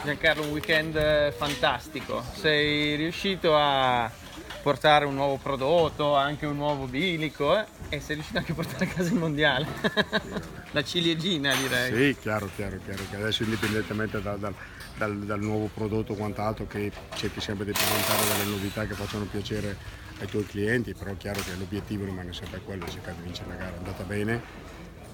Giancarlo, un weekend fantastico. Sei riuscito a portare un nuovo prodotto, anche un nuovo bilico, e sei riuscito anche a portare a casa il mondiale. La ciliegina, direi. Sì, chiaro, che adesso indipendentemente dal nuovo prodotto o quant'altro, che cerchi sempre di presentare delle novità che facciano piacere ai tuoi clienti, però è chiaro che l'obiettivo rimane sempre quello, cercare di vincere la gara. È andata bene.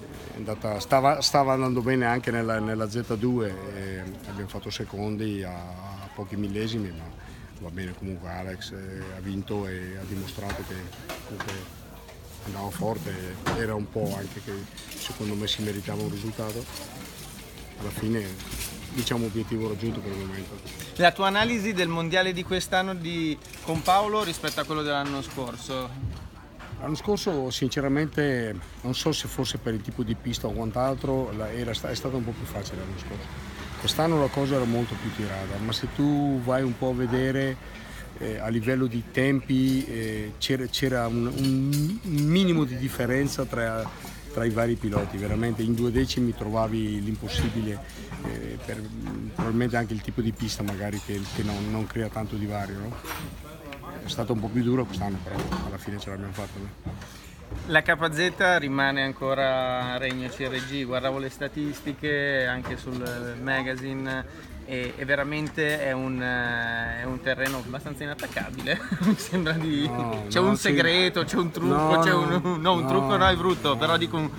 Stava andando bene anche nella Z2, abbiamo fatto secondi a pochi millesimi, ma va bene comunque. Alex ha vinto e ha dimostrato che comunque andava forte, era un po' anche che secondo me si meritava un risultato. Alla fine diciamo obiettivo raggiunto per il momento. La tua analisi del mondiale di quest'anno con Paolo rispetto a quello dell'anno scorso? L'anno scorso sinceramente non so se fosse per il tipo di pista o quant'altro, è stato un po' più facile l'anno scorso. Quest'anno la cosa era molto più tirata, ma se tu vai un po' a vedere a livello di tempi c'era un minimo di differenza tra i vari piloti, veramente in 2 decimi trovavi l'impossibile, probabilmente anche il tipo di pista magari che non crea tanto divario, no? È stato un po' più duro quest'anno, però alla fine ce l'abbiamo fatta. La KZ rimane ancora regno CRG, guardavo le statistiche anche sul magazine e veramente è un terreno abbastanza inattaccabile. Mi sembra di... No, c'è un segreto, c'è un trucco, un trucco no, è brutto, però dico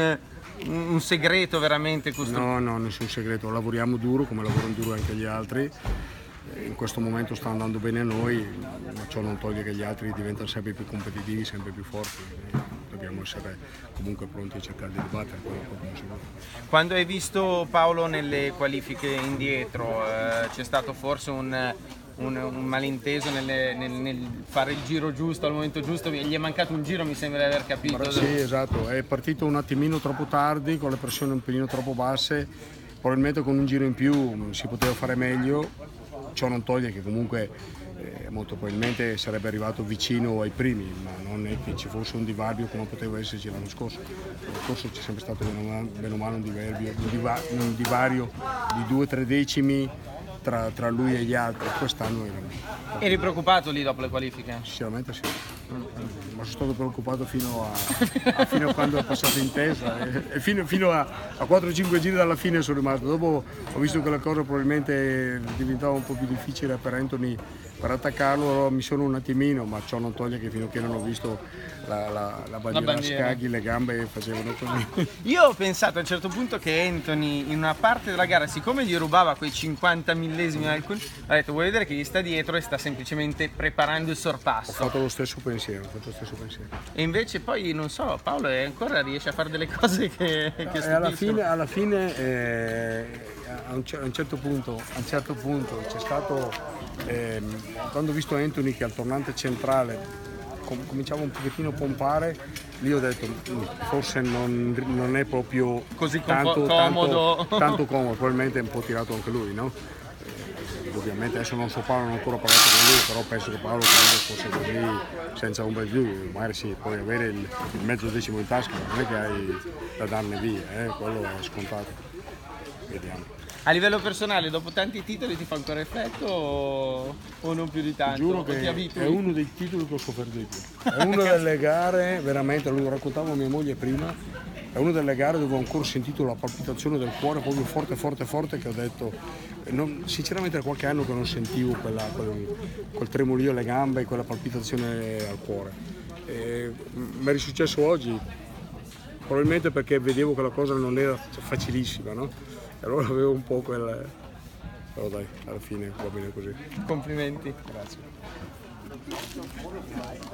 un segreto veramente questo. No, nessun segreto, lavoriamo duro come lavorano duro anche gli altri. In questo momento sta andando bene a noi, ma ciò non toglie che gli altri diventano sempre più competitivi, sempre più forti. Dobbiamo essere comunque pronti a cercare di battere quello che si vuole. Quando hai visto Paolo nelle qualifiche indietro, c'è stato forse un malinteso nel fare il giro giusto al momento giusto? Gli è mancato un giro, mi sembra di aver capito. Sì, esatto, è partito un attimino troppo tardi, con le pressioni un pelino troppo basse, probabilmente con un giro in più si poteva fare meglio. Ciò non toglie che comunque molto probabilmente sarebbe arrivato vicino ai primi, ma non è che ci fosse un divario come poteva esserci l'anno scorso. L'anno scorso c'è sempre stato bene o male un divario di 2-3 decimi tra lui e gli altri. Quest'anno eri preoccupato lì dopo le qualifiche? Sinceramente sì, ma sono stato preoccupato fino a quando è passato in testa e fino a 4-5 giri dalla fine sono rimasto. Dopo ho visto che la cosa probabilmente diventava un po' più difficile per Anthony per attaccarlo, allora mi sono un attimino, ma ciò non toglie che fino a che non ho visto la bandiera a scagli, le gambe facevano così. Io ho pensato a un certo punto che Anthony in una parte della gara, siccome gli rubava quei 50 millesimi, ho detto vuoi vedere che gli sta dietro e sta semplicemente preparando il sorpasso. Ho fatto lo stesso pensiero. E invece poi non so, Paolo ancora riesce a fare delle cose che alla fine a un certo punto c'è stato quando ho visto Anthony che al tornante centrale cominciava un pochettino a pompare, lì ho detto forse non è proprio così tanto comodo, probabilmente è un po' tirato anche lui, no? Ovviamente adesso non so Paolo, non ho ancora parlato con lui, però penso che Paolo fosse così senza ombra di dubbio, magari sì, puoi avere il mezzo decimo in tasca, non è che hai da darne via, quello è scontato. Vediamo. A livello personale, dopo tanti titoli ti fa ancora effetto o non più di tanto? Giuro che è uno dei titoli che ho sofferto di più. È una delle gare, veramente, lo raccontavo a mia moglie prima, è una delle gare dove ho ancora sentito la palpitazione del cuore proprio forte che ho detto, sinceramente da qualche anno che non sentivo quel tremolio alle gambe e quella palpitazione al cuore. Mi è risuccesso oggi, probabilmente perché vedevo che la cosa non era facilissima, no? E allora avevo un po' però dai, alla fine va bene così. Complimenti. Grazie.